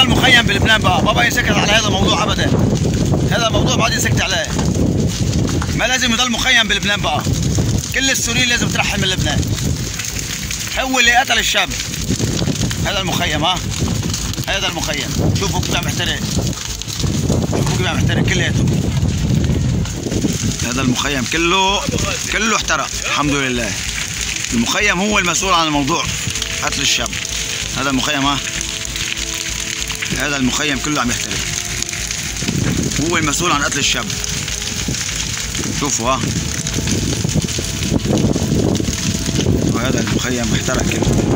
المخيم بلبنان بقى، ما بقى يسكت على هذا الموضوع ابدا. هذا الموضوع بعد يسكت عليه. ما لازم يضل مخيم بلبنان بقى. كل السوريين لازم ترحل من لبنان. هو اللي قتل الشاب. هذا المخيم ها. هذا المخيم، شوفوا كيف عم يحترق. شوفوا كيف عم يحترق كلياته. هذا المخيم كله احترق الحمد لله. المخيم هو المسؤول عن الموضوع قتل الشاب. هذا المخيم ها. هذا المخيم كله عم يحترق. هو المسؤول عن قتل الشاب. شوفوا ها. وهذا المخيم احترق كله.